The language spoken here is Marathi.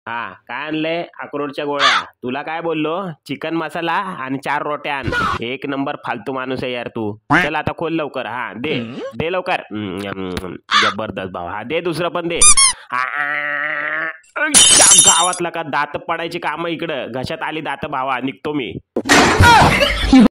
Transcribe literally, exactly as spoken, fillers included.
हा काय आणलंय? अक्रोडच्या गोळ्या. तुला काय बोललो? चिकन मसाला आणि चार रोट्या आण. एक नंबर फालतू माणूस आहे यार तू. चल आता खोल लवकर. हा दे दे लवकर. जबरदस्त भावा. हा दे दुसरं पण दे. गावातला का दात पडायची काम इकडं. घशात आली दात भावा. निघतो मी.